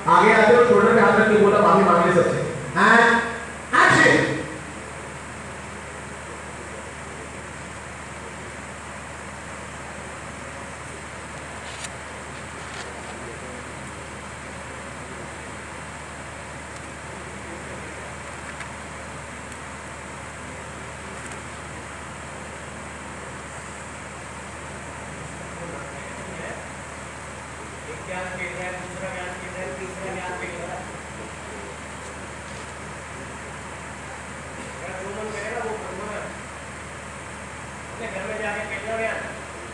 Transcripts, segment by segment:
आगे आते हो शोल्डर पे हाथ रख के बोला माफी मांग ले सबसे एंड एक्शन। ज्ञान पेड़ है, दूसरा ज्ञान पेड़ है, तीसरा ज्ञान पेड़ है। अगर जो मन करेगा वो करना है। अपने घर में जाके पेड़ लो ज्ञान।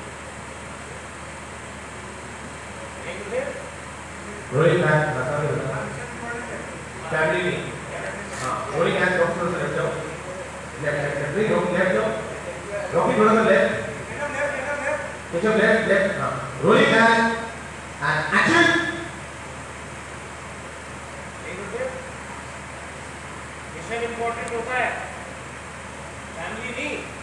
नहीं मुझे? रोलिंग हैंड बता दो ना। फैमिली नहीं। हाँ रोलिंग हैंड डॉक्टर से रख जाओ। लेफ्ट नहीं रोक लेफ्ट जाओ। रॉकी थोड़ा सा लेफ्ट। केचप लेफ्ट लेफ्ट हाँ rolling hand and action। Mission important होता है, फैमिली नहीं।